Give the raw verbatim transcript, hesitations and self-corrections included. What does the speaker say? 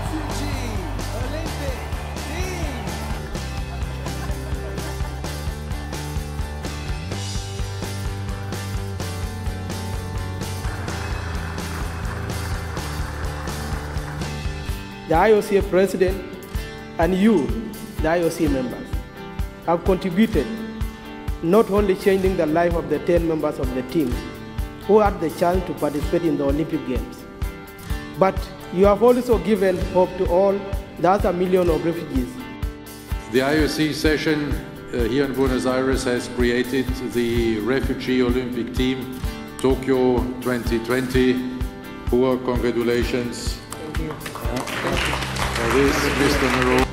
Refugee Olympic team. The I O C A president and you, the I O C members, have contributed not only changing the life of the ten members of the team who had the chance to participate in the Olympic Games, but you have also given hope to all the other million of refugees. The I O C session uh, here in Buenos Aires has created the Refugee Olympic Team Tokyo twenty twenty. Poor congratulations. Thank you. Uh, for this, Mister Moro.